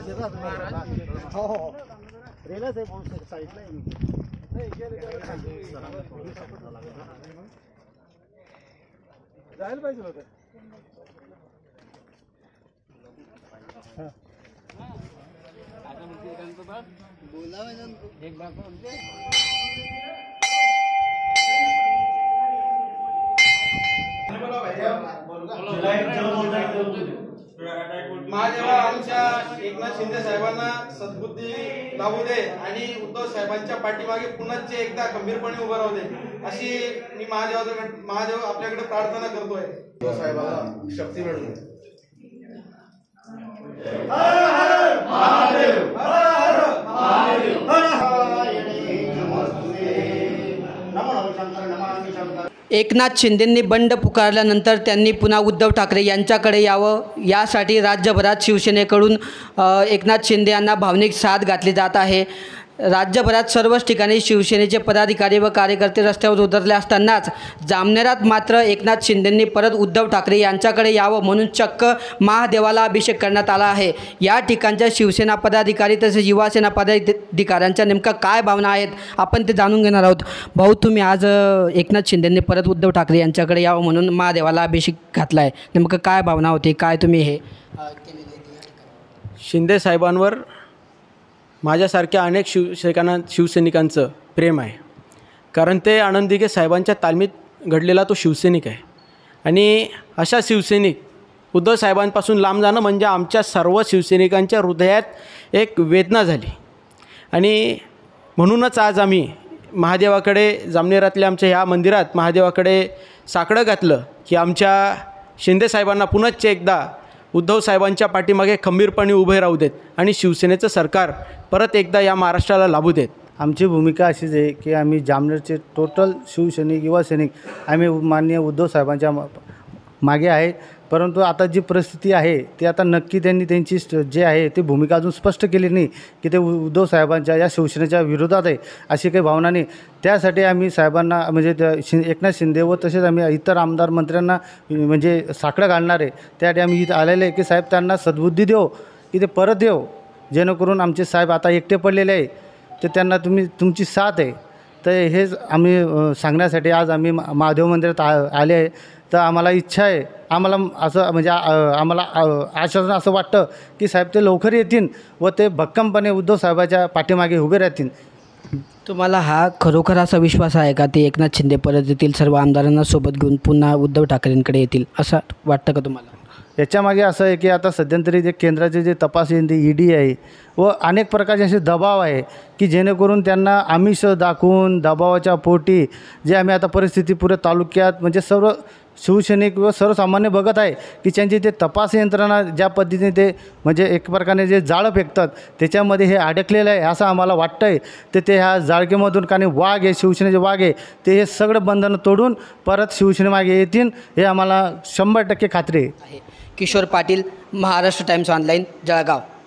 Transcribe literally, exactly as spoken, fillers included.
हो हो रेलच आहे बहुत साईडला आहे. जायला पाहिजे होतं. एक बार महादेवा आमच्या एकनाथ शिंदे साहेबांना सद्बुद्धी लावू दे आणि उद्धव साहेबांच्या पाठीमागे पुन्हा एकदा खंबीरपणे उभं राहू दे अशी मी महादेवाकडे महादेव आपल्याकडे प्रार्थना करतोय. उद्धव साहेबांना शक्ती मिळू दे. हर हर महादेव, हर हर महादेव, हर एकनाथ शिंदेंनी बंड पुकारल्यानंतर त्यांनी पुन्हा उद्धव ठाकरे यांच्याकडे यावं यासाठी राज्यभरात शिवसेनेकडून एकनाथ शिंदे यांना भावनिक साथ घातली जात आहे. राज्यभरात सर्वच ठिकाणी शिवसेनेचे पदाधिकारी व कार्यकर्ते रस्त्यावर उतरले असतानाच जामनेरात मात्र एकनाथ शिंदेंनी परत उद्धव ठाकरे यांच्याकडे यावं म्हणून चक्क महादेवाला अभिषेक करण्यात आला आहे. या ठिकाणच्या शिवसेना पदाधिकारी तसेच युवासेना पदाधिकाऱ्यांच्या नेमका काय भावना आहेत आपण ते जाणून घेणार आहोत. भाऊ, तुम्ही आज एकनाथ शिंदेंनी परत उद्धव ठाकरे यांच्याकडे यावं म्हणून महादेवाला अभिषेक घातला आहे, नेमकं काय भावना होती, काय तुम्ही हे शिंदे साहेबांवर माझ्यासारख्या अनेक शिवसैनिकांना शिवसैनिकांचं प्रेम आहे. कारण ते आनंद दिघे साहेबांच्या तालमीत घडलेला तो शिवसैनिक आहे. आणि अशा शिवसैनिक उद्धव साहेबांपासून लांब जाणं म्हणजे आमच्या सर्व शिवसैनिकांच्या हृदयात एक वेदना झाली. आणि म्हणूनच आज आम्ही महादेवाकडे जामनेरातल्या आमच्या ह्या मंदिरात महादेवाकडे साकडं घातलं की आमच्या शिंदे साहेबांना पुनश्च एकदा उद्धव साहेबांच्या पाठीमागे खंबीरपणे उभे राहू देत आणि शिवसेनेचं सरकार परत एकदा या महाराष्ट्राला लाभू देत. आमची भूमिका अशीच आहे की आम्ही जामनेरचे टोटल शिवसैनिक युवा सैनिक आम्ही माननीय उद्धव साहेबांच्या मागे आहे. परंतु आता जी परिस्थिती आहे ती आता नक्की त्यांनी त्यांची जे आहे ती भूमिका अजून स्पष्ट केली नाही की ते उद्धव साहेबांच्या या शिवसेनेच्या विरोधात आहे अशी काही भावना नाही. त्यासाठी आम्ही साहेबांना म्हणजे त्या शि एकनाथ शिंदे व तसेच आम्ही इतर आमदार मंत्र्यांना म्हणजे साकडं घालणार आहे. त्यासाठी आम्ही इथं आलेले आहे की साहेब त्यांना सद्बुद्धी देव की ते परत येऊ, जेणेकरून आमचे साहेब आता एकटे पडलेले आहे तर त्यांना तुम्ही तुमची साथ आहे. तर हेच आम्ही सांगण्यासाठी आज आम्ही महादेव मंदिरात आ आले आहे. तर आम्हाला इच्छा आहे, आम्हाला असं म्हणजे आम्हाला आश्वासन असं वाटतं की साहेब ते लवकर येतील व ते भक्कमपणे उद्धव साहेबाच्या पाठीमागे उभे राहतील. तुम्हाला हा खरोखर असा विश्वास आहे का ते एकनाथ शिंदे परत येतील, सर्व आमदारांना सोबत घेऊन पुन्हा उद्धव ठाकरेंकडे येतील असं वाटतं का तुम्हाला? याच्यामागे असं आहे की आता सध्यांतरी जे केंद्राचे जे तपास यंत्र ई डी आहे व अनेक प्रकारचे असे दबाव आहे की जेणेकरून त्यांना आमिष दाखवून दबावाच्या पोटी जे आम्ही आता परिस्थिती पुऱ्या तालुक्यात म्हणजे सर्व शिवसैनिक व सर्वसामान्य बघत आहे की त्यांची ते तपास यंत्रणा ज्या पद्धतीने ते म्हणजे एक प्रकारे जे जाळं फेकतात त्याच्यामध्ये हे अडकलेलं आहे असं आम्हाला वाटतं आहे. तर ते ह्या जाळगेमधून काही वाघ आहे, शिवसेनेचे वाघ आहे, ते हे सगळं बंधनं तोडून परत शिवसेनेमागे येतील हे आम्हाला शंभर टक्के खात्री आहे. Kishor Patil, Maharashtra Times online, Jalgaon.